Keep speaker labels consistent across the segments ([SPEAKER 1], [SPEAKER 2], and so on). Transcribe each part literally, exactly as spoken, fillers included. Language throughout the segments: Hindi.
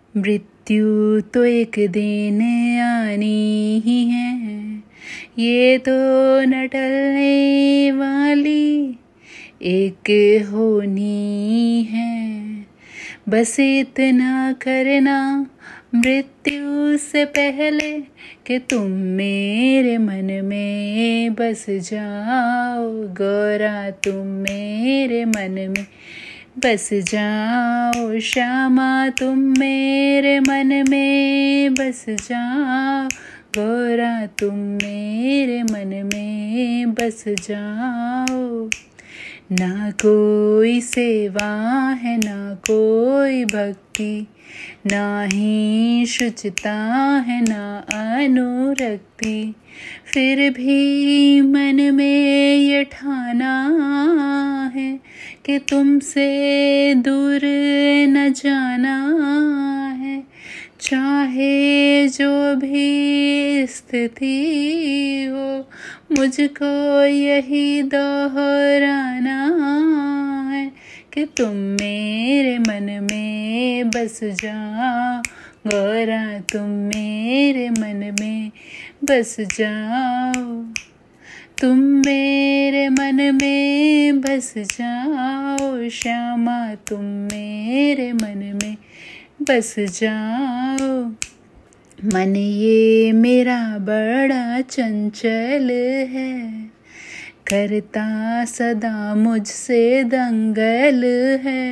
[SPEAKER 1] मृत्यु तो एक दिन आनी ही है, ये तो न टलने वाली एक होनी है। बस इतना करना मृत्यु से पहले कि तुम मेरे मन में बस जाओ, गौरा तुम मेरे मन में बस जाओ, श्यामा तुम मेरे मन में बस जाओ, गौरा तुम मेरे मन में बस जाओ। ना कोई सेवा है ना कोई भक्ति, ना ही शुचिता है ना अनुरक्ति, फिर भी मन में ये ठाना है कि तुमसे दूर न जाना है। चाहे जो भी स्थिति हो, मुझको यही दोहराना है कि तुम मेरे मन में बस जाओ, गौरा तुम मेरे मन में बस जाओ, तुम मेरे मन में बस जाओ, श्यामा तुम मेरे मन में बस जाओ। मन ये मेरा बड़ा चंचल है, करता सदा मुझसे दंगल है,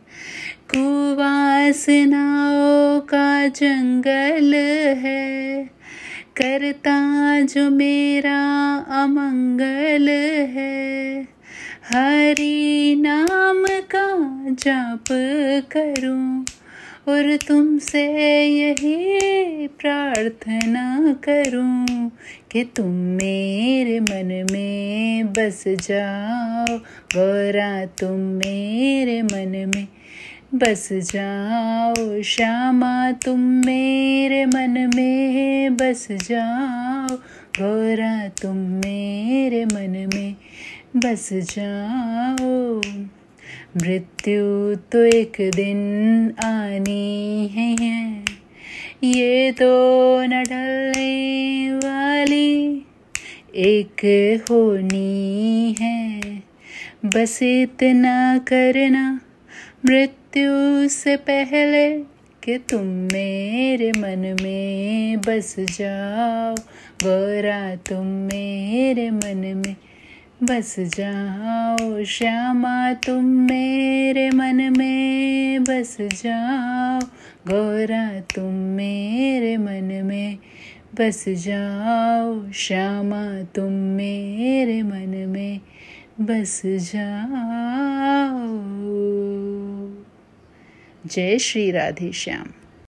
[SPEAKER 1] कुवासनाओं का जंगल है, करता जो मेरा अमंगल है। हरि नाम का जाप करूं और तुमसे यही प्रार्थना करूं कि तुम मेरे मन में बस जाओ, गौरा तुम मेरे मन में बस जाओ, श्यामा तुम मेरे मन में बस जाओ, गौरा तुम मेरे मन में बस जाओ। मृत्यु तो एक दिन आनी है, ये तो न टलने वाली एक होनी है। बस इतना करना मृत्यु से पहले कि तुम मेरे मन में बस जाओ, गौरा तुम मेरे मन में बस जाओ, श्यामा तुम मेरे मन में बस जाओ, गौरा तुम मेरे मन में बस जाओ, श्यामा तुम मेरे मन में बस जाओ। जय श्री राधे श्याम।